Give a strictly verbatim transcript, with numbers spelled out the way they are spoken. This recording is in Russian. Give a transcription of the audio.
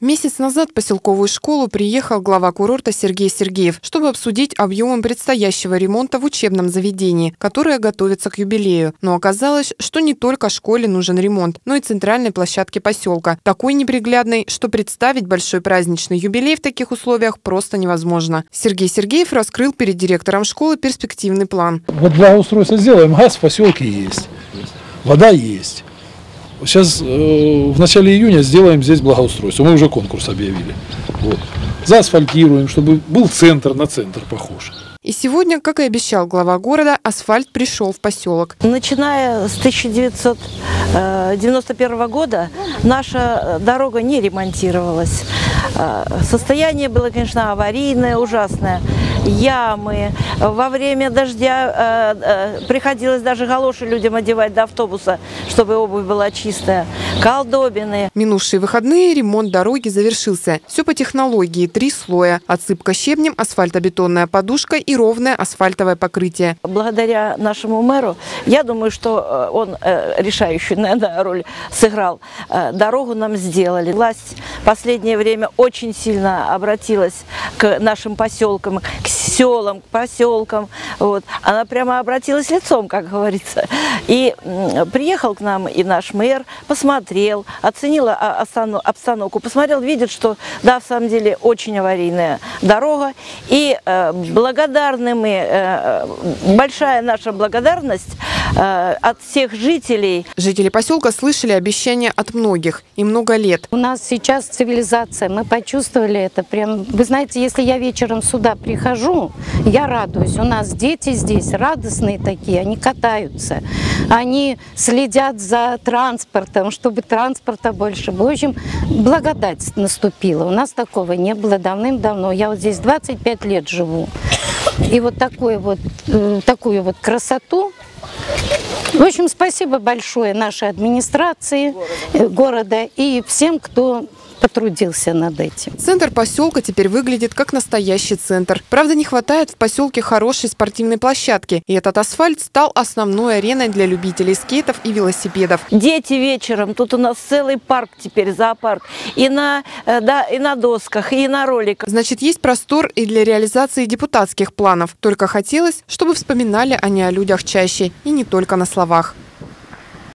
Месяц назад в поселковую школу приехал глава курорта Сергей Сергеев, чтобы обсудить объемы предстоящего ремонта в учебном заведении, которое готовится к юбилею. Но оказалось, что не только школе нужен ремонт, но и центральной площадке поселка. Такой неприглядной, что представить большой праздничный юбилей в таких условиях просто невозможно. Сергей Сергеев раскрыл перед директором школы перспективный план. Вот благоустройство сделаем, газ в поселке есть, вода есть. Сейчас э, в начале июня сделаем здесь благоустройство. Мы уже конкурс объявили. Вот. Заасфальтируем, чтобы был центр на центр похож. И сегодня, как и обещал глава города, асфальт пришел в поселок. Начиная с тысяча девятьсот девяносто первого года наша дорога не ремонтировалась. Состояние было, конечно, аварийное, ужасное. Ямы. Во время дождя э, э, приходилось даже галоши людям одевать до автобуса, чтобы обувь была чистая. Колдобины. Минувшие выходные ремонт дороги завершился. Все по технологии. Три слоя. Отсыпка щебнем, асфальтобетонная подушка и ровное асфальтовое покрытие. Благодаря нашему мэру, я думаю, что он э, решающую, наверное, роль сыграл. Э, дорогу нам сделали. Власть в последнее время очень сильно обратилась к нашим поселкам, к селам, к поселкам. Вот. Она прямо обратилась лицом, как говорится. И приехал к нам и наш мэр, посмотрел, оценил обстановку, посмотрел, видит, что да, в самом деле очень аварийная дорога. И э, благодарны мы, э, большая наша благодарность э, от всех жителей. Жители поселка слышали обещания от многих и много лет. У нас сейчас цивилизация, мы почувствовали это. Прям, вы знаете, если я вечером сюда прихожу, я радуюсь. У нас дети здесь радостные такие, они катаются, они следят за транспортом, чтобы транспорта больше было. В общем, благодать наступила. У нас такого не было давным-давно. Я вот здесь двадцать пять лет живу. И вот, такую вот такую вот красоту. В общем, спасибо большое нашей администрации города и всем, кто потрудился над этим. Центр поселка теперь выглядит как настоящий центр. Правда, не хватает в поселке хорошей спортивной площадки. И этот асфальт стал основной ареной для любителей скейтов и велосипедов. Дети вечером. Тут у нас целый парк теперь, зоопарк. И на, да, и на досках, и на роликах. Значит, есть простор и для реализации депутатских планов. Только хотелось, чтобы вспоминали они о людях чаще. И не только на словах.